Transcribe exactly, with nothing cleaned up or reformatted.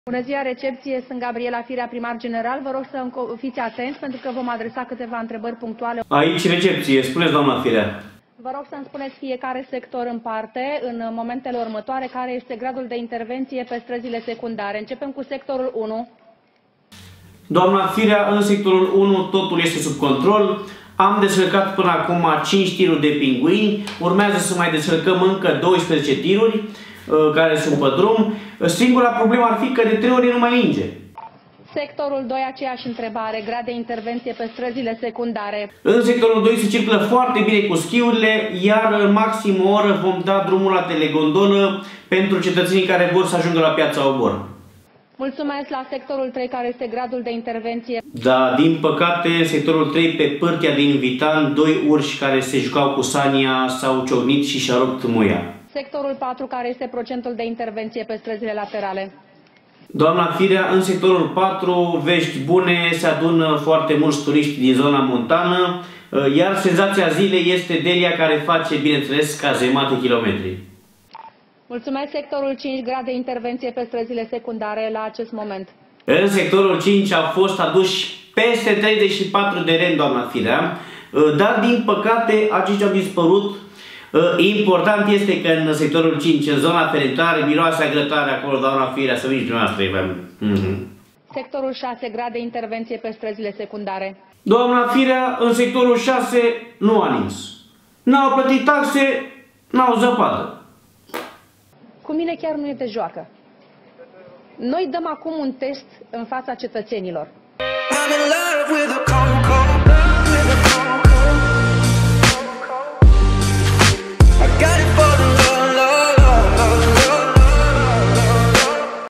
Bună ziua, recepție, sunt Gabriela Firea, primar general. Vă rog să fiți atenți pentru că vom adresa câteva întrebări punctuale. Aici recepție, spuneți doamna Firea. Vă rog să-mi spuneți fiecare sector în parte, în momentele următoare, care este gradul de intervenție pe străzile secundare. Începem cu sectorul unu. Doamna Firea, în sectorul unu totul este sub control. Am descărcat până acum cinci tiruri de pinguini. Urmează să mai descărcăm încă douăsprezece tiruri care sunt pe drum. Singura problemă ar fi că de trei ori nu mai ninge. Sectorul doi, aceeași întrebare, grad de intervenție pe străzile secundare. În sectorul doi se circulă foarte bine cu schiurile, iar în maxim o oră vom da drumul la telegondolă pentru cetățenii care vor să ajungă la Piața Obor. Mulțumesc. La sectorul trei, care este gradul de intervenție? Da, din păcate, în sectorul trei, pe pârtia din Vitan, doi urși care se jucau cu Sania s-au ciocnit și și-a rupt muia. Sectorul patru, care este procentul de intervenție pe străzile laterale? Doamna Firea, în sectorul patru, vești bune, se adună foarte mulți turiști din zona montană, iar senzația zilei este Delia, care face, bineînțeles, cazemate kilometri. Mulțumesc. Sectorul cinci, grad de intervenție pe străzile secundare la acest moment? În sectorul cinci au fost aduși peste treizeci și patru de reni, doamna Firea, dar, din păcate, aceștia au dispărut. Important este că în sectorul cinci, în zona ferentoare, miroase agrătare acolo, doamna Firea, să veniți dumneavoastră. Mm -hmm. Sectorul șase, grad de intervenție pe străzile secundare? Doamna Firea, în sectorul șase nu a nins. N-au plătit taxe, n-au zăpadă. Cu mine chiar nu e de joacă. Noi dăm acum un test în fața cetățenilor. I'm in love with a